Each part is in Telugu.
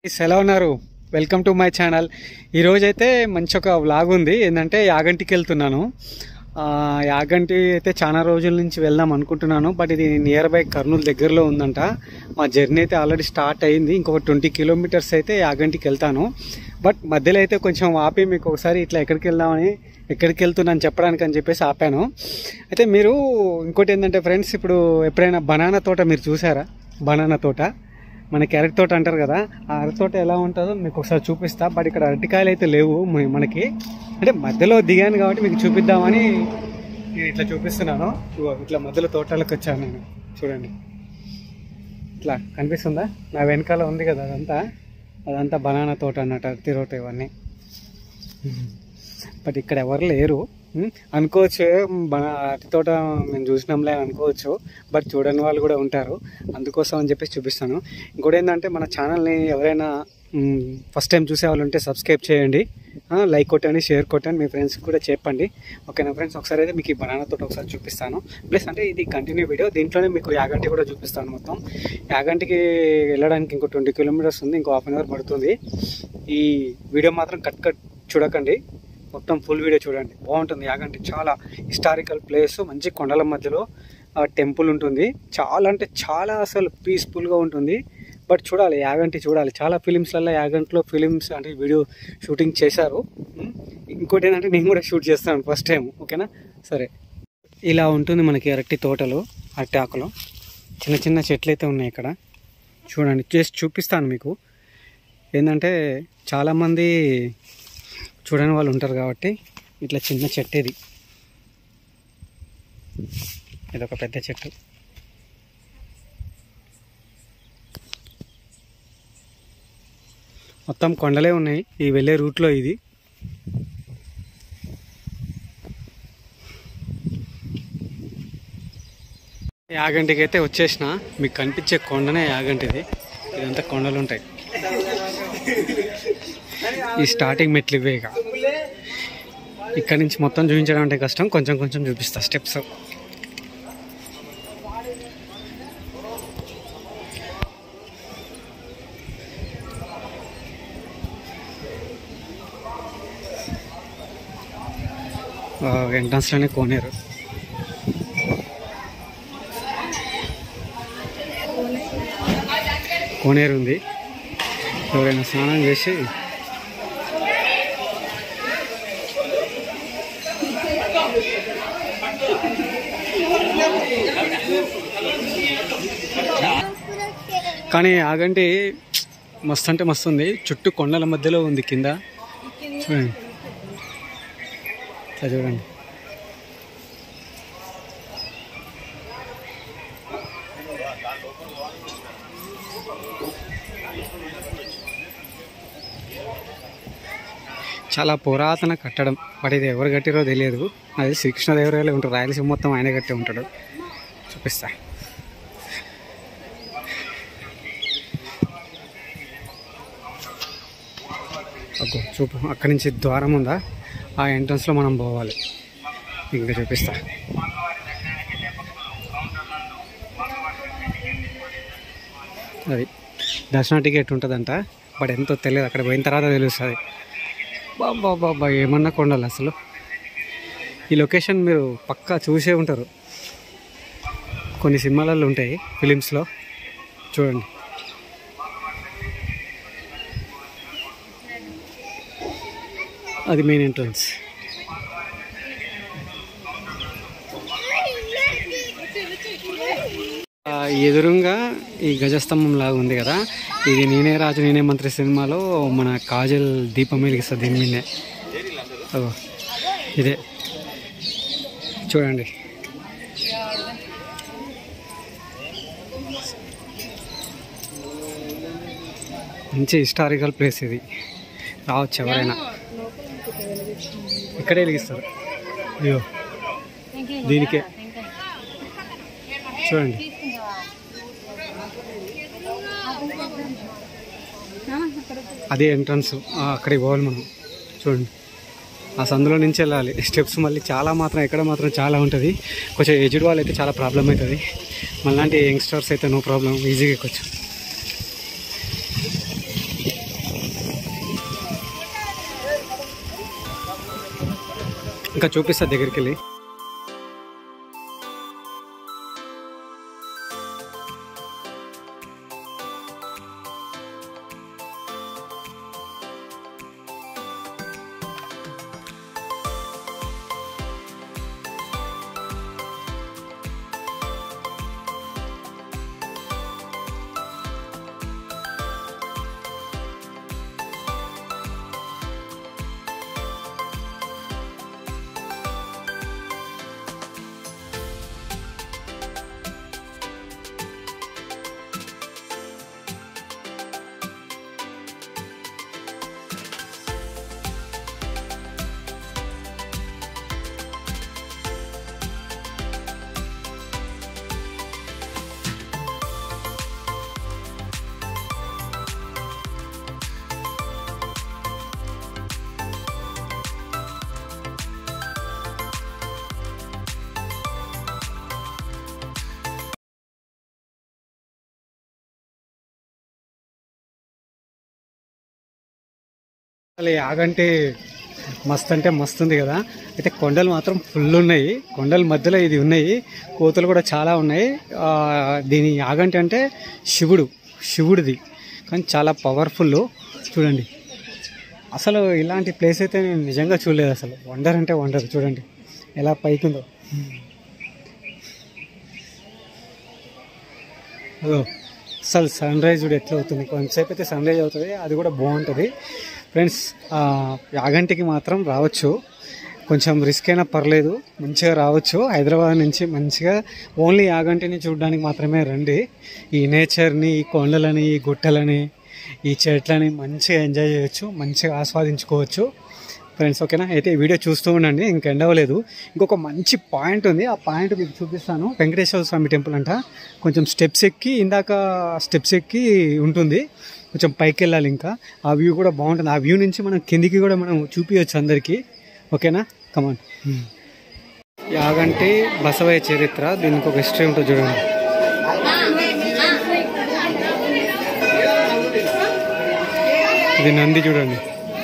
ఎలా ఉన్నారు? Welcome to my channel. ఈరోజైతే మంచి ఒక వ్లాగ్ ఉంది. ఏంటంటే యాగంటికి వెళ్తున్నాను. యాగంటి అయితే చాలా రోజుల నుంచి వెళ్దాం అనుకుంటున్నాను, బట్ ఇది నియర్ బై కర్నూలు దగ్గరలో ఉందంట. మా జర్నీ అయితే ఆల్రెడీ స్టార్ట్ అయింది. ఇంకొక 20 కిలోమీటర్స్ అయితే యాగంటికి వెళ్తాను. బట్ మధ్యలో అయితే కొంచెం ఆపి మీకు ఒకసారి ఇట్లా ఎక్కడికి వెళ్దామని, ఎక్కడికి వెళ్తున్నాను చెప్పడానికి అని చెప్పేసి ఆపాను. అయితే మీరు ఇంకోటి ఏంటంటే ఫ్రెండ్స్, ఇప్పుడు ఎప్పుడైనా బనానా తోట మీరు చూసారా? బనానా తోట మనకి అరటి తోట అంటారు కదా, ఆ అరటి తోట ఎలా ఉంటుందో మీకు ఒకసారి చూపిస్తా. బట్ ఇక్కడ అరటికాయలు అయితే లేవు మనకి, అంటే మధ్యలో దిగాను కాబట్టి మీకు చూపిద్దామని నేను ఇట్లా చూపిస్తున్నాను. ఇట్లా మధ్యలో తోటలకు వచ్చాను నేను. చూడండి, ఇట్లా కనిపిస్తుందా? నా వెనకాల ఉంది కదా, అదంతా బనానా తోట అన్నట్టు, అరటి తోట ఇవన్నీ. బట్ ఇక్కడ ఎవరు లేరు అనుకోవచ్చు. అరటి తోట మేము చూసినాంలే అనుకోవచ్చు, బట్ చూడని వాళ్ళు కూడా ఉంటారు. అందుకోసం అని చెప్పేసి చూపిస్తాను. ఇంకోటి ఏంటంటే, మన ఛానల్ని ఎవరైనా ఫస్ట్ టైం చూసే వాళ్ళు ఉంటే సబ్స్క్రైబ్ చేయండి, లైక్ కొట్టండి, షేర్ కొట్టండి, మీ ఫ్రెండ్స్కి కూడా చెప్పండి. ఓకేనా ఫ్రెండ్స్? ఒకసారి అయితే మీకు ఈ బనానా తోట ఒకసారి చూపిస్తాను. ప్లస్ అంటే ఇది కంటిన్యూ వీడియో, దీంట్లోనే మీకు యాగంటి కూడా చూపిస్తాను. మొత్తం యాగంటికి వెళ్ళడానికి ఇంకో 20 కిలోమీటర్స్ ఉంది, ఇంకో హాఫ్ అన్ అవర్ పడుతుంది. ఈ వీడియో మాత్రం కట్ చూడకండి, మొత్తం ఫుల్ వీడియో చూడండి. బాగుంటుంది యాగంటి. చాలా హిస్టారికల్ ప్లేస్, మంచి కొండల మధ్యలో టెంపుల్ ఉంటుంది. చాలా అంటే చాలా అసలు పీస్ఫుల్గా ఉంటుంది. బట్ చూడాలి, యాగంటి చూడాలి. చాలా ఫిలిమ్స్లలో యాగంటిలో ఫిలిమ్స్ అంటే వీడియో షూటింగ్ చేశారు. ఇంకోటి ఏంటంటే, నేను కూడా షూట్ చేస్తాను ఫస్ట్ టైం. ఓకేనా? సరే, ఇలా ఉంటుంది మనకి అరటి తోటలు, అరటి ఆకులు. చిన్న చిన్న చెట్లు అయితే ఉన్నాయి ఇక్కడ. చూడండి, చేసి చూపిస్తాను మీకు. ఏంటంటే చాలామంది చూడని వాళ్ళు ఉంటారు కాబట్టి ఇట్లా చిన్న చెట్టు ఇదొక పెద్ద చెట్టు. మొత్తం కొండలే ఉన్నాయి ఈ వెళ్ళే రూట్లో. ఇది యాగంటికి అయితే వచ్చేసిన. మీకు కనిపించే కొండనే యాగంటిది. ఇదంతా కొండలు ఉంటాయి. ఈ స్టార్టింగ్ మెట్లు ఇవే. ఇక్కడ నుంచి మొత్తం చూపించడం అంటే కష్టం, కొంచెం కొంచెం చూపిస్తా స్టెప్స్. ఎంట్రన్స్లోనే కోనేరు ఉంది. ఎవరైనా స్నానం చేసి కానీ యాగంటి మస్తు అంటే మస్తు ఉంది. చుట్టూ కొండల మధ్యలో ఉంది. కింద చూడండి, ఇట్లా చూడండి. చాలా పురాతన కట్టడం. బట్ ఇది ఎవరు కట్టిరో తెలియదు. అది శ్రీకృష్ణదేవరాయలే ఉంటారు. రాయలసీమ మొత్తం ఆయన కట్టే ఉంటాడు. చూపిస్తా. చూపు, అక్కడి నుంచి ద్వారం ఉందా, ఆ ఎంట్రన్స్లో మనం పోవాలి. ఇంకా చూపిస్తా. అది దర్శన టికెట్ ఉంటుందంట, బట్ ఎంతో తెలియదు. అక్కడ పోయిన తర్వాత తెలుస్తుంది. బాబా ఏమన్నా కొండాలి అసలు. ఈ లొకేషన్ మీరు పక్కా చూసే ఉంటారు, కొన్ని సినిమాలలో ఉంటాయి, ఫిలిమ్స్లో. చూడండి, అది మెయిన్ ఎంట్రన్స్. ఎదురుగా ఈ గజస్తంభం లాగా ఉంది కదా, ఇది నేనే రాజు నేనే మంత్రి సినిమాలో మన కాజల్ దీపం వెలిగిస్తుంది దీని మీదే. ఇదే చూడండి. మంచి హిస్టారికల్ ప్లేస్ ఇది. రావచ్చు ఎవరైనా. ఇక్కడే వెలిగిస్తారు. అయ్యో, దీనికే చూడండి. అదే ఎంట్రన్స్, అక్కడికి పోవాలి మనం. చూడండి, ఆ సందులో నుంచి వెళ్ళాలి. స్టెప్స్ మళ్ళీ చాలా మాత్రం ఎక్కడ మాత్రం చాలా ఉంటుంది. కొంచెం ఏజ్డ్ వాళ్ళు అయితే చాలా ప్రాబ్లం అవుతుంది. మళ్ళీ యంగ్స్టర్స్ అయితే నో ప్రాబ్లం, ఈజీగా ఎక్కొచ్చు. ఇంకా చూపిస్తా దగ్గరికి వెళ్ళి. అసలు యాగంటి మస్తు అంటే మస్తు ఉంది కదా. అయితే కొండలు మాత్రం ఫుల్ ఉన్నాయి. కొండల మధ్యలో ఇది ఉన్నాయి. కోతులు కూడా చాలా ఉన్నాయి. దీని యాగంటి అంటే శివుడిది, కానీ చాలా పవర్ఫుల్. చూడండి, అసలు ఇలాంటి ప్లేస్ అయితే నేను నిజంగా చూడలేదు. అసలు వండర్ అంటే వండర్. చూడండి ఎలా పైకిందో. అసలు సన్ రైజ్ కూడా ఎట్లా అవుతుంది, కొంతసేపు అయితే సన్ రైజ్ అవుతుంది, అది కూడా బాగుంటుంది ఫ్రెండ్స్. యాగంటికి మాత్రం రావచ్చు, కొంచెం రిస్క్ అయినా పర్లేదు, మంచిగా రావచ్చు. హైదరాబాద్ నుంచి మంచిగా ఓన్లీ యాగంటిని చూడడానికి మాత్రమే రండి. ఈ నేచర్ని, ఈ కొండలని, ఈ గుట్టలని, ఈ చెట్లని మంచిగా ఎంజాయ్ చేయొచ్చు, మంచిగా ఆస్వాదించుకోవచ్చు ఫ్రెండ్స్. ఓకేనా, అయితే ఈ వీడియో చూస్తూ ఉండండి, ఇంక ఎండ్ అవ్వలేదు. ఇంకొక మంచి పాయింట్ ఉంది, ఆ పాయింట్ మీకు చూపిస్తాను. వెంకటేశ్వర స్వామి టెంపుల్ అంట. కొంచెం స్టెప్స్ ఎక్కి ఉంటుంది, కొంచెం పైకి వెళ్ళాలి. ఇంకా ఆ వ్యూ కూడా బాగుంటుంది. ఆ వ్యూ నుంచి మనం కిందికి కూడా మనం చూపించవచ్చు అందరికీ. ఓకేనా, కమాన్. యాగంటి బసవయ్య చరిత్ర, దీనికి ఒక హిస్టరీ ఉంటుంది చూడండి. ఇది నంది చూడండి.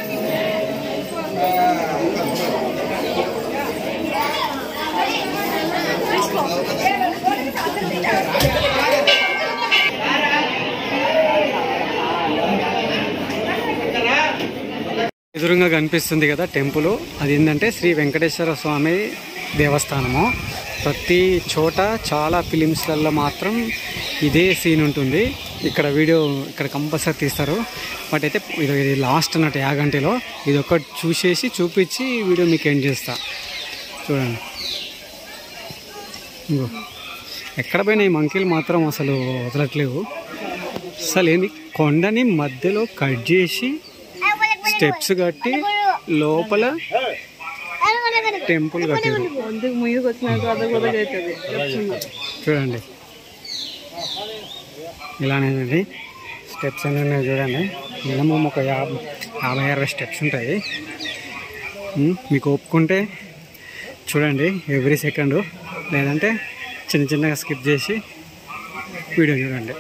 ఎదురుగా కనిపిస్తుంది కదా టెంపుల్, అది ఏంటంటే శ్రీ వెంకటేశ్వర స్వామి దేవస్థానము. ప్రతి చోట చాలా ఫిలిమ్స్లలో మాత్రం ఇదే సీన్ ఉంటుంది. ఇక్కడ వీడియో ఇక్కడ కంపల్సరీ తీస్తారు. బట్ అయితే ఇది లాస్ట్ అన్నట్టు యాగంటిలో. ఇది ఒకటి చూపించి వీడియో మీకు ఎండ్ చేస్తా. చూడండి, ఇంకో ఎక్కడ పోయినా ఈ మంకీలు మాత్రం అసలు వదలట్లేవు. అసలు ఏంది, కొండని మధ్యలో కట్ చేసి స్టెప్స్ కట్టి లోపల టెంపుల్ కట్టారు. చూడండి ఇలానేనండి స్టెప్స్ అన్నీ ఉన్నాయి. చూడండి, మినిమం ఒక 50-60 స్టెప్స్ ఉంటాయి. మీకు ఒప్పుకుంటే చూడండి ఎవ్రీ సెకండ్, లేదంటే చిన్నగా స్కిప్ చేసి వీడియో చూడండి.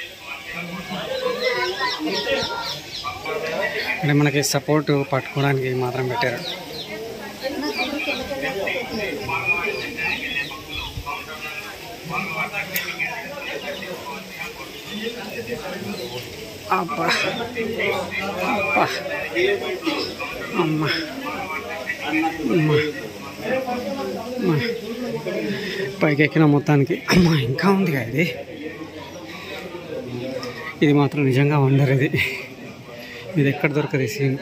అంటే మనకి సపోర్ట్ పట్టుకోవడానికి మాత్రం పెట్టారు. అబ్బా అబ్బా అమ్మ పైకి ఎక్కిన మొత్తానికి. అమ్మ ఇంకా ఉంది కదా ఇది మాత్రం నిజంగా వండర్. ఇది ఎక్కడ దొరకదు ఈ సీన్.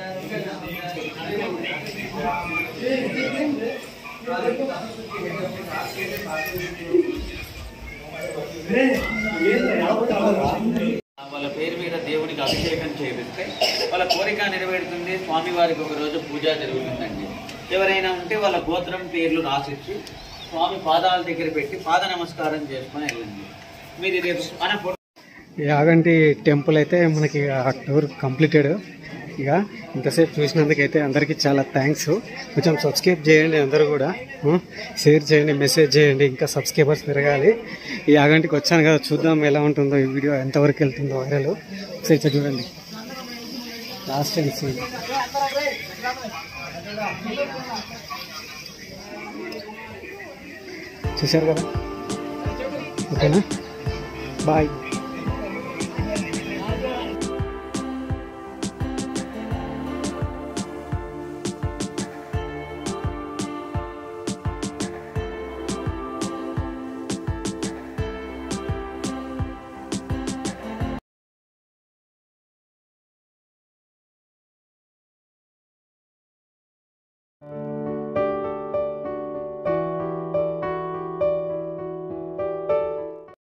వాళ్ళ పేరు మీద దేవునికి అభిషేకం చేపిస్తే వాళ్ళ కోరిక నెరవేరుతుంది. స్వామివారికి ఒక రోజు పూజ జరుగుతుందండి. ఎవరైనా ఉంటే వాళ్ళ గోత్రం పేర్లు రాసిచ్చి స్వామి పాదాల దగ్గర పెట్టి పాద నమస్కారం చేసుకొని వెళ్ళండి. మీరు రేపు యాగంటి టెంపుల్ అయితే మనకి ఆ టూర్ కంప్లీటెడ్. ఇక ఇంతసేపు చూసినందుకైతే అందరికీ చాలా థ్యాంక్స్. కొంచెం సబ్స్క్రైబ్ చేయండి, అందరూ కూడా షేర్ చేయండి, మెసేజ్ చేయండి. ఇంకా సబ్స్క్రైబర్స్ పెరగాలి. ఈ యాగంటికి వచ్చాను కదా, చూద్దాం ఎలా ఉంటుందో ఈ వీడియో, ఎంతవరకు వెళ్తుందో వైరల్. సరే చూడండి లాస్ట్ టైం సీన్. చూశారు కదా, ఓకేనా, బాయ్.